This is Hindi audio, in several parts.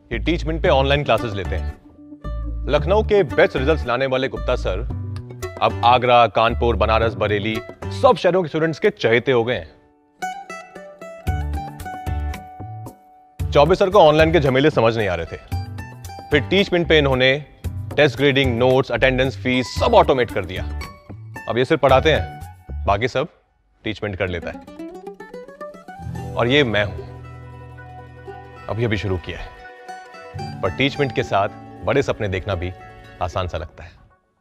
ये टीचमेंट पे ऑनलाइन क्लासेस लेते हैं। लखनऊ के बेस्ट रिजल्ट्स लाने वाले गुप्ता सर अब आगरा, कानपुर, बनारस, बरेली सब शहरों के स्टूडेंट्स के चहेते हो गए हैं। चौबे सर को ऑनलाइन के झमेले समझ नहीं आ रहे थे, फिर टीचमेंट पे इन्होंने test grading, notes, attendance, fees सब ऑटोमेट कर दिया। अब ये सिर्फ पढ़ाते हैं, बाकी सब टीचमेंट कर लेता है। और ये मैं हूं, अभी शुरू किया है, पर टीचमेंट के साथ बड़े सपने देखना भी आसान सा लगता है।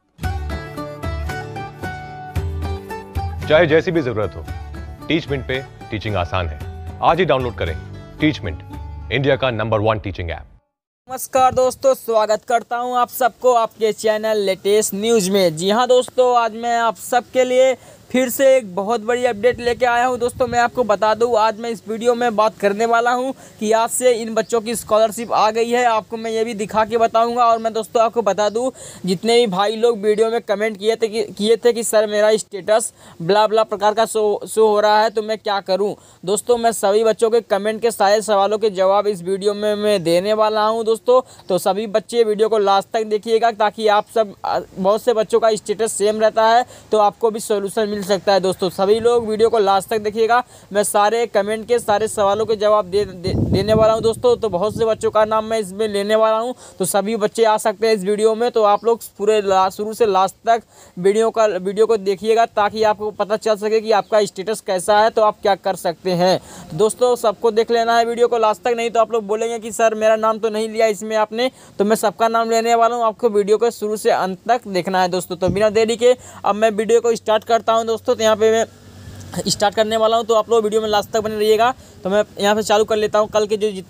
चाहे जैसी भी जरूरत हो, टीचमेंट पे टीचिंग आसान है। आज ही डाउनलोड करें टीचमेंट, इंडिया का नंबर 1 टीचिंग ऐप। नमस्कार दोस्तों, स्वागत करता हूं आप सबको आपके चैनल लेटेस्ट न्यूज़ में। जी हां दोस्तों, आज मैं आप सबके लिए फिर से एक बहुत बड़ी अपडेट लेके आया हूं। दोस्तों मैं आपको बता दूं, आज मैं इस वीडियो में बात करने वाला हूं कि आज से इन बच्चों की स्कॉलरशिप आ गई है। आपको मैं ये भी दिखा के बताऊंगा। और मैं दोस्तों आपको बता दूं, जितने भी भाई लोग वीडियो में कमेंट किए थे कि सर मेरा स्टेटस ब्ला ब्ला प्रकार का शो हो रहा है तो मैं क्या करूँ। दोस्तों मैं सभी बच्चों के कमेंट के सारे सवालों के जवाब इस वीडियो में मैं देने वाला हूँ दोस्तों। तो सभी बच्चे वीडियो को लास्ट तक देखिएगा, ताकि आप सब, बहुत से बच्चों का स्टेटस सेम रहता है तो आपको भी सोल्यूशन मिल सकता है। दोस्तों सभी लोग वीडियो को लास्ट तक देखिएगा, मैं सारे कमेंट के सारे सवालों के जवाब देने वाला हूं दोस्तों। तो बहुत से बच्चों का नाम मैं इसमें लेने वाला हूं, तो सभी बच्चे आ सकते हैं इस वीडियो में। तो आप लोग पूरे शुरू से लास्ट तक वीडियो को देखिएगा, ताकि आपको पता चल सके कि आपका स्टेटस कैसा है, तो आप क्या कर सकते हैं। तो दोस्तों सबको देख लेना है वीडियो को लास्ट तक, नहीं तो आप लोग बोलेंगे कि सर मेरा नाम तो नहीं लिया इसमें आपने। तो मैं सबका नाम लेने वाला हूँ, आपको वीडियो को शुरू से अंत तक देखना है दोस्तों। तो बिना देरी के अब मैं वीडियो को स्टार्ट करता हूँ दोस्तों। तो यहाँ पे मैं स्टार्ट करने वाला हूँ, तो आप लोग वीडियो में लास्ट तक बने रहिएगा। तो मैं यहाँ पे चालू कर लेता हूँ। कल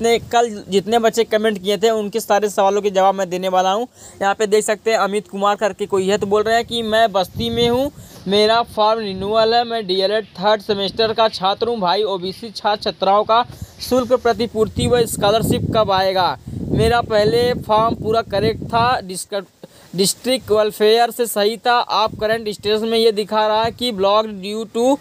जितने बच्चे कमेंट किए थे उनके सारे सवालों के जवाब मैं देने वाला हूँ। यहाँ पे देख सकते हैं अमित कुमार करके कोई है, तो बोल रहे हैं कि मैं बस्ती में हूँ, मेरा फॉर्म रिन्यूअल है, मैं डीएलएड 3rd सेमेस्टर का छात्र हूँ भाई। ओबीसी छात्र छात्राओं का शुल्क प्रतिपूर्ति व स्कॉलरशिप कब आएगा? मेरा पहले फॉर्म पूरा करेक्ट था, डिस्ट्रिक्ट वेलफेयर से सही था। आप करंट स्टेटस में ये दिखा रहा है कि block due to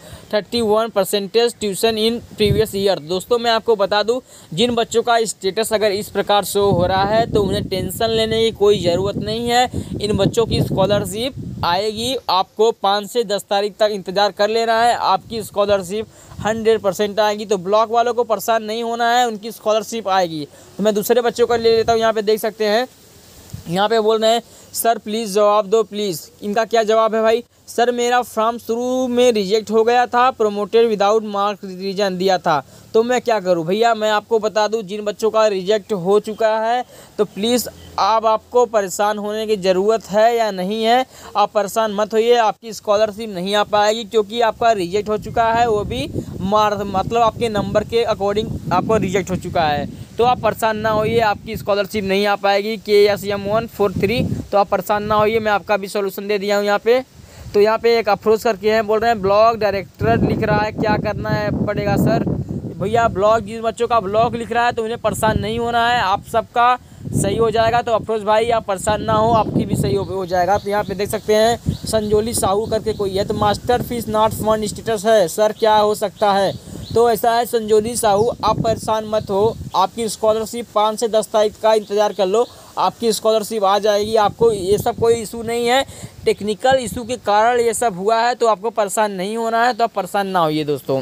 31% tuition in previous year. दोस्तों मैं आपको बता दूं, जिन बच्चों का स्टेटस अगर इस प्रकार शो हो रहा है तो उन्हें टेंशन लेने की कोई ज़रूरत नहीं है। इन बच्चों की स्कॉलरशिप आएगी। आपको 5 से 10 तारीख तक इंतज़ार कर लेना है, आपकी स्कॉलरशिप 100% आएगी। तो ब्लॉक वालों को परेशान नहीं होना है, उनकी स्कॉलरशिप आएगी। तो मैं दूसरे बच्चों को ले लेता हूँ। यहाँ पे देख सकते हैं, यहाँ पे बोल रहे हैं सर प्लीज़ जवाब दो प्लीज़। इनका क्या जवाब है भाई? सर मेरा फॉर्म शुरू में रिजेक्ट हो गया था, प्रोमोटेड विदाउट मार्क रीजन दिया था, तो मैं क्या करूं? भैया मैं आपको बता दूं, जिन बच्चों का रिजेक्ट हो चुका है तो प्लीज़ आपको परेशान होने की ज़रूरत है या नहीं है? आप परेशान मत होइए, आपकी स्कॉलरशिप नहीं आ पाएगी, क्योंकि आपका रिजेक्ट हो चुका है, वो भी मतलब आपके नंबर के अकॉर्डिंग आपको रिजेक्ट हो चुका है। तो आप परेशान ना होइए, आपकी स्कॉलरशिप नहीं आ पाएगी KSM143। तो आप परेशान ना होइए, मैं आपका भी सोल्यूशन दे दिया हूँ यहाँ पे। तो यहाँ पे एक अफरोज करके हैं, बोल रहे हैं ब्लॉक डायरेक्टर लिख रहा है, क्या करना है पड़ेगा सर? भैया ब्लॉक, जिन बच्चों का ब्लॉक लिख रहा है तो उन्हें परेशान नहीं होना है, आप सबका सही हो जाएगा। तो अफरोज भाई आप परेशान ना हो, आपकी भी सही हो जाएगा। तो यहाँ पे देख सकते हैं संजोली साहू करके कोई है, तो master fees not fund status है सर, क्या हो सकता है? तो ऐसा है संजोली साहू, आप परेशान मत हो, आपकी स्कॉलरशिप 5 से 10 तारीख का इंतज़ार कर लो, आपकी स्कॉलरशिप आ जाएगी। आपको ये सब कोई इशू नहीं है, टेक्निकल इशू के कारण ये सब हुआ है, तो आपको परेशान नहीं होना है। तो आप परेशान ना होइए दोस्तों।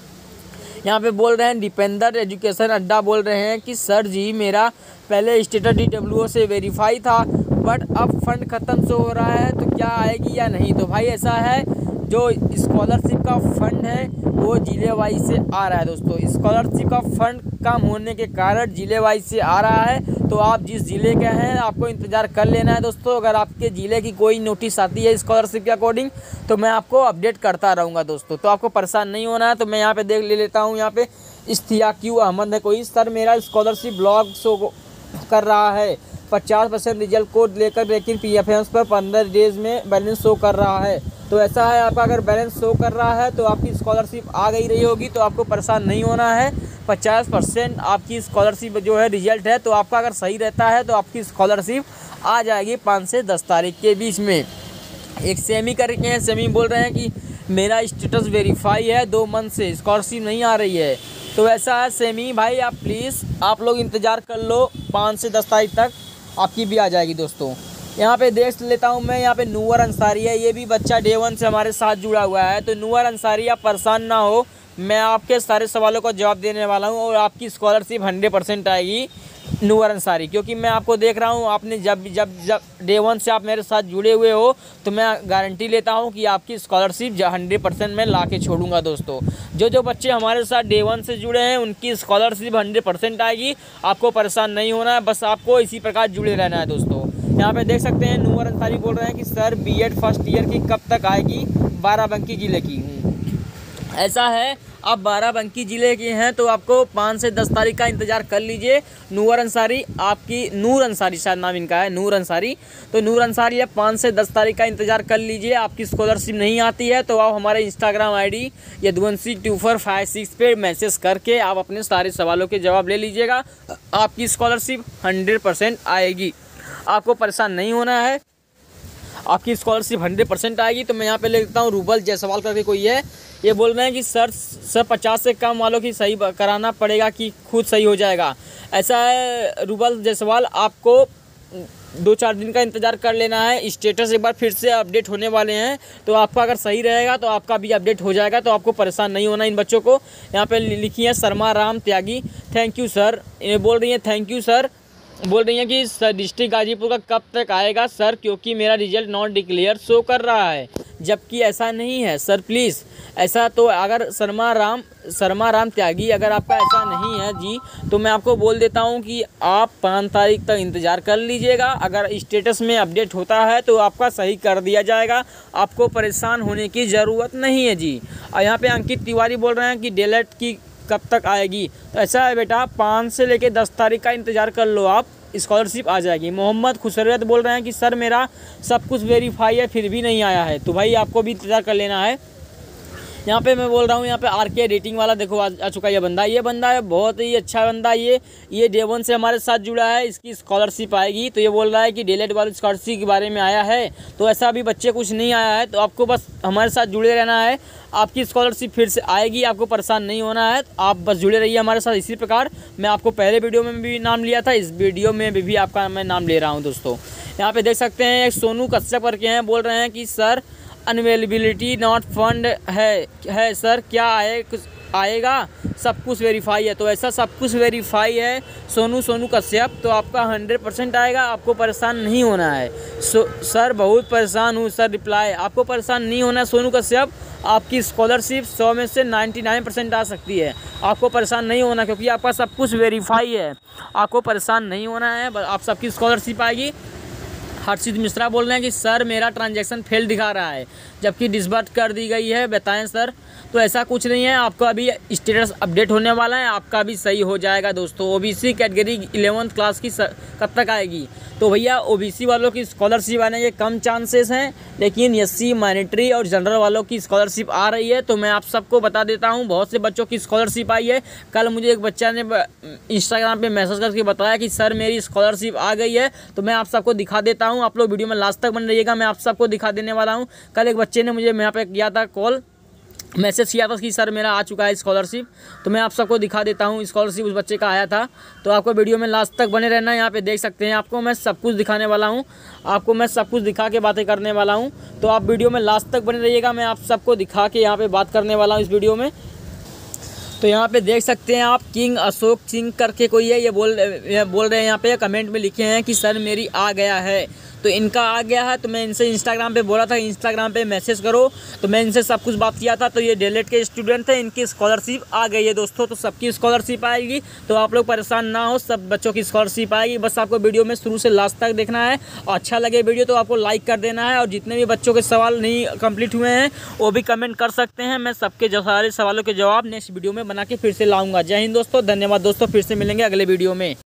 यहाँ पे बोल रहे हैं दीपेंद्र एजुकेशन अड्डा, बोल रहे हैं कि सर जी मेरा पहले स्टेटस DWO से वेरीफाई था, बट अब फंड ख़त्म शो हो रहा है, तो क्या आएगी या नहीं? तो भाई ऐसा है, जो स्कॉलरशिप का फंड है वो जिले वाइज से आ रहा है दोस्तों। स्कॉलरशिप का फंड कम होने के कारण जिले वाइज से आ रहा है, तो आप जिस ज़िले के हैं आपको इंतज़ार कर लेना है दोस्तों। अगर आपके ज़िले की कोई नोटिस आती है स्कॉलरशिप के अकॉर्डिंग तो मैं आपको अपडेट करता रहूँगा दोस्तों। तो आपको परेशान नहीं होना है। तो मैं यहाँ पे ले लेता हूँ, यहाँ पे इस्तियाक्यू अहमद है कोई, सर मेरा स्कॉलरशिप ब्लॉक शो कर रहा है, 50% रिजल्ट को लेकर, लेकिन PFMs पर 15 डेज में बैलेंस शो कर रहा है। तो ऐसा है, आपका अगर बैलेंस शो कर रहा है तो आपकी स्कॉलरशिप आ गई रही होगी, तो आपको परेशान नहीं होना है। 50% आपकी स्कॉलरशिप जो है रिजल्ट है, तो आपका अगर सही रहता है तो आपकी स्कॉलरशिप आ जाएगी 5 से 10 तारीख के बीच में। एक सेमी करके हैं, सेमी बोल रहे हैं कि मेरा स्टेटस वेरीफाई है, 2 मंथ से स्कॉलरशिप नहीं आ रही है, तो ऐसा है सेमी भाई, आप प्लीज़ आप लोग इंतज़ार कर लो, 5 से 10 तारीख तक आपकी भी आ जाएगी दोस्तों। यहाँ पे देख लेता हूँ मैं, यहाँ पे नूर अंसारी है, ये भी बच्चा डे 1 से हमारे साथ जुड़ा हुआ है। तो नूर अंसारी, आप परेशान ना हो, मैं आपके सारे सवालों का जवाब देने वाला हूँ और आपकी स्कॉलरशिप 100% आएगी नूर अंसारी, क्योंकि मैं आपको देख रहा हूँ, आपने जब डे 1 से आप मेरे साथ जुड़े हुए हो, तो मैं गारंटी लेता हूँ कि आपकी स्कॉलरशिप 100% मैं ला के छोड़ूंगा दोस्तों। जो बच्चे हमारे साथ डे 1 से जुड़े हैं उनकी स्कॉलरशिप 100% आएगी, आपको परेशान नहीं होना है, बस आपको इसी प्रकार जुड़े रहना है दोस्तों। यहाँ पे देख सकते हैं नूर अंसारी बोल रहे हैं कि सर बीएड फर्स्ट ईयर की कब तक आएगी, बाराबंकी ज़िले की। ऐसा है, आप बाराबंकी ज़िले के हैं तो आपको 5 से 10 तारीख का इंतज़ार कर लीजिए। नूर अंसारी, आपकी नूर अंसारी शायद नाम इनका है, नूर अंसारी। तो नूर अंसारी, आप 5 से 10 तारीख का इंतज़ार कर लीजिए। आपकी स्कॉलरशिप नहीं आती है तो आप हमारे इंस्टाग्राम आईडी यदुवंशी2456 पे मैसेज करके आप अपने सारे सवालों के जवाब ले लीजिएगा। आपकी स्कॉलरशिप 100% आएगी, आपको परेशान नहीं होना है, आपकी स्कॉलरशिप 100% आएगी। तो मैं यहाँ पे ले लेता हूँ रूबल जायसवाल करके कोई है, ये बोल रहे हैं कि सर 50 से कम वालों की सही कराना पड़ेगा कि खुद सही हो जाएगा। ऐसा है रूबल जायसवाल, आपको 2-4 दिन का इंतज़ार कर लेना है, स्टेटस एक बार फिर से अपडेट होने वाले हैं, तो आपका अगर सही रहेगा तो आपका भी अपडेट हो जाएगा, तो आपको परेशान नहीं होना इन बच्चों को। यहाँ पे लिखी है Sharma Ram Tyagi, thank you sir, ये बोल रही है थैंक यू सर, बोल रही हैं कि सर डिस्ट्रिक्ट गाजीपुर का कब तक आएगा सर, क्योंकि मेरा रिजल्ट नॉट डिक्लेयर शो कर रहा है, जबकि ऐसा नहीं है सर प्लीज़। ऐसा तो अगर शर्मा राम त्यागी, अगर आपका ऐसा नहीं है जी, तो मैं आपको बोल देता हूं कि आप 5 तारीख तक इंतज़ार कर लीजिएगा। अगर स्टेटस में अपडेट होता है तो आपका सही कर दिया जाएगा, आपको परेशान होने की ज़रूरत नहीं है जी। और यहाँ पे अंकित तिवारी बोल रहे हैं कि डेलेट की कब तक आएगी। तो ऐसा है बेटा, 5 से लेकर 10 तारीख का इंतज़ार कर लो, आप स्कॉलरशिप आ जाएगी। मोहम्मद खुसरत बोल रहे हैं कि सर मेरा सब कुछ वेरीफाई है फिर भी नहीं आया है, तो भाई आपको भी इंतज़ार कर लेना है। यहाँ पे मैं बोल रहा हूँ, यहाँ पे आरके एडिटिंग वाला देखो आ चुका है ये बंदा है बहुत ही अच्छा बंदा, ये डे 1 से हमारे साथ जुड़ा है, इसकी स्कॉलरशिप आएगी। तो ये बोल रहा है कि डेलेट वाली स्कॉलरशिप के बारे में आया है, तो ऐसा अभी बच्चे कुछ नहीं आया है, तो आपको बस हमारे साथ जुड़े रहना है, आपकी स्कॉलरशिप फिर से आएगी, आपको परेशान नहीं होना है, आप बस जुड़े रहिए हमारे साथ। इसी प्रकार मैं आपको पहले वीडियो में भी नाम लिया था, इस वीडियो में भी आपका मैं नाम ले रहा हूँ दोस्तों। यहाँ पे देख सकते हैं एक सोनू कश्यप करके हैं, बोल रहे हैं कि सर अनअवेलेबिलिटी नॉट फंड है सर, क्या आएगा, सब कुछ वेरीफाई है। तो ऐसा सब कुछ वेरीफाई है सोनू कश्यप, तो आपका 100% आएगा, आपको परेशान नहीं होना है। सर बहुत परेशान हूँ सर, रिप्लाई, आपको परेशान नहीं होना है सोनू कश्यप, आपकी स्कॉलरशिप 100 में से 99% आ सकती है, आपको परेशान नहीं होना, क्योंकि आपका सब कुछ वेरीफाई है, आपको परेशान नहीं होना है, आप सबकी स्कॉलरशिप आएगी। हर्षित मिश्रा बोल रहे हैं कि सर मेरा ट्रांजैक्शन फेल दिखा रहा है, जबकि डिसबर्स कर दी गई है, बताएं सर। तो ऐसा कुछ नहीं है, आपका अभी स्टेटस अपडेट होने वाला है, आपका भी सही हो जाएगा दोस्तों। ओबीसी कैटेगरी 11th क्लास की कब तक आएगी, तो भैया ओबीसी वालों की स्कॉलरशिप आने के कम चांसेस हैं, लेकिन एससी माइनॉरिटी और जनरल वालों की स्कॉलरशिप आ रही है। तो मैं आप सबको बता देता हूं, बहुत से बच्चों की स्कॉलरशिप आई है। कल मुझे एक बच्चा ने इंस्टाग्राम पे मैसेज करके बताया कि सर मेरी स्कॉलरशिप आ गई है, तो मैं आप सबको दिखा देता हूँ, आप लोग वीडियो में लास्ट तक बन रहिएगा, मैं आप सबको दिखा देने वाला हूँ। कल एक बच्चे ने मुझे यहाँ पे किया था कॉल, मैसेज किया था कि सर मेरा आ चुका है स्कॉलरशिप, तो मैं आप सबको दिखा देता हूँ, स्कॉलरशिप उस बच्चे का आया था। तो आपको वीडियो में लास्ट तक बने रहना है, यहाँ पे देख सकते हैं, आपको मैं सब कुछ दिखाने वाला हूँ, आपको मैं सब कुछ दिखा के बातें करने वाला हूँ, तो आप वीडियो में लास्ट तक बने रहिएगा, मैं आप सबको दिखा के यहाँ पे बात करने वाला हूँ इस वीडियो में। तो यहाँ पे देख सकते हैं आप, किंग अशोक सिंह करके कोई है, ये बोल रहे हैं यहाँ पे कमेंट में लिखे हैं कि सर मेरी आ गया है, तो इनका आ गया है। तो मैं इनसे इंस्टाग्राम पे बोला था, इंस्टाग्राम पे मैसेज करो, तो मैं इनसे सब कुछ बात किया था। तो ये डेलेट के स्टूडेंट थे, इनकी स्कॉलरशिप आ गई है दोस्तों, तो सबकी स्कॉलरशिप आएगी, तो आप लोग परेशान ना हो, सब बच्चों की स्कॉलरशिप आएगी। बस आपको वीडियो में शुरू से लास्ट तक देखना है, और अच्छा लगे वीडियो तो आपको लाइक कर देना है, और जितने भी बच्चों के सवाल नहीं कंप्लीट हुए हैं वो भी कमेंट कर सकते हैं, मैं सबके सारे सवालों के जवाब नेक्स्ट वीडियो में बना के फिर से लाऊंगा। जय हिंद दोस्तों, धन्यवाद दोस्तों, फिर से मिलेंगे अगले वीडियो में।